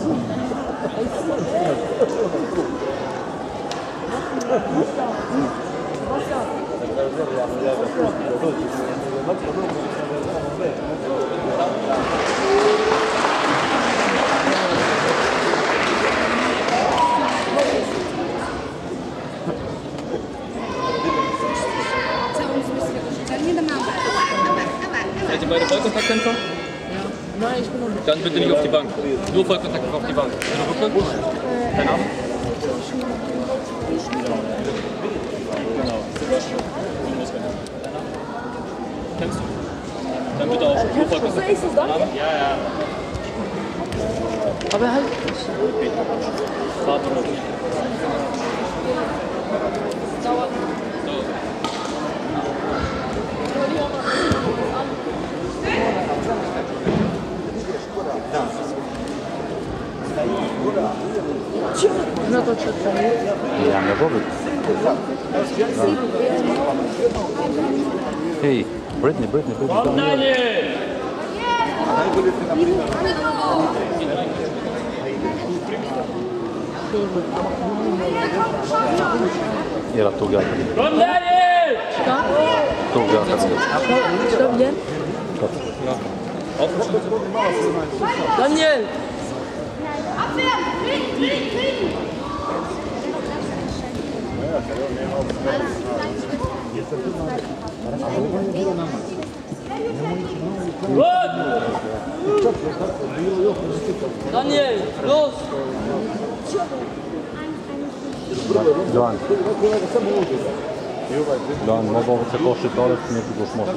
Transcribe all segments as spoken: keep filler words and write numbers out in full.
Seid ihr beide Vollkontaktkämpfer? Ja. Nein, ich bin noch nicht. Dann bitte nicht auf die Bank. Nur Vollkontaktkämpfer auf die Bank. Dein Name? Dein Name? Genau. Kennst du? Dann bitte auch nur Vollkontaktkämpfer. Ja, ja. Aber halt nicht. Warte mal. Dauert. Ja, na wobec. Hey, Britney, Britney, Britney. Komm, Daniel! Era togata. Komm, Daniel! Togata. Stopp, Jen. Daniel! Abwehr! Kriegen, kriegen, kriegen! Gut! Daniel, los! Joan. Joan, mogą se koszy torek, nie tylko szmot.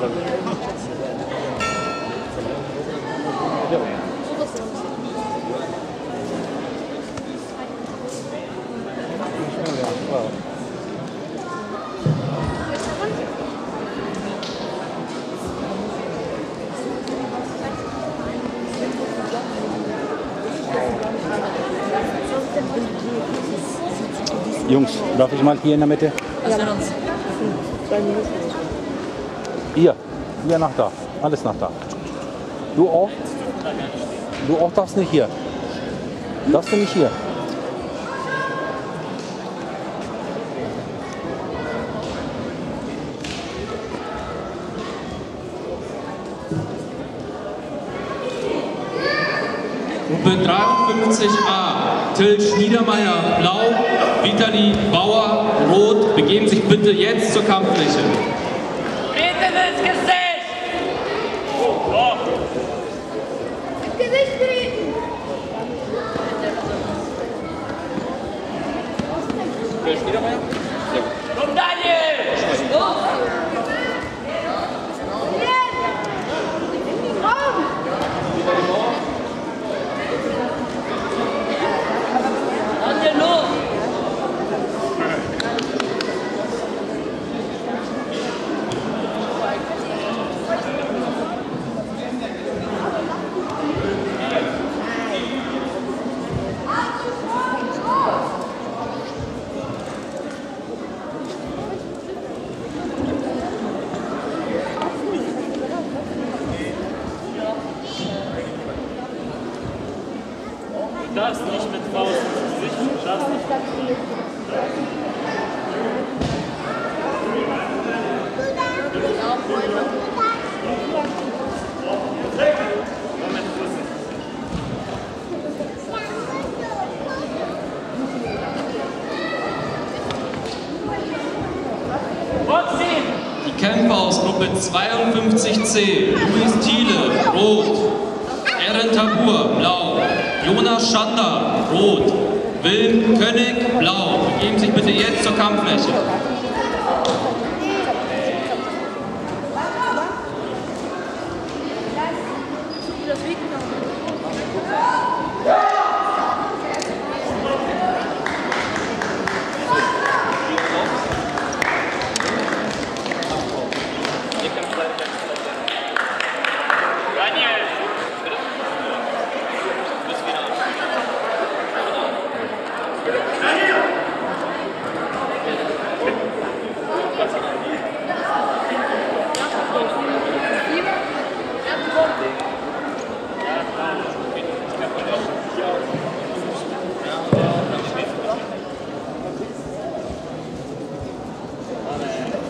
Jungs, darf ich mal hier in der Mitte? Ja. Hier, hier nach da. Alles nach da. Du auch? Du auch darfst nicht hier. Darfst du nicht hier? Gruppe dreiundfünfzig a, Till Schniedermeier, blau, Vitali Bauer, rot, begeben sich bitte jetzt zur Kampffläche. Treten ins Gesicht! Oh. Ins Gesicht treten! Till Schniedermeier? Sehr gut. Komm, Daniel! Los! Daniel, los! Du darfst nicht mit Faust ins Gesicht, du darfst nicht. Die Kämpfer aus Gruppe zweiundfünfzig c, Luis Thiele, rot, Eren Tabur, blau, Jonas Schander, rot, Wilm König, blau. Begeben sich bitte jetzt zur Kampffläche.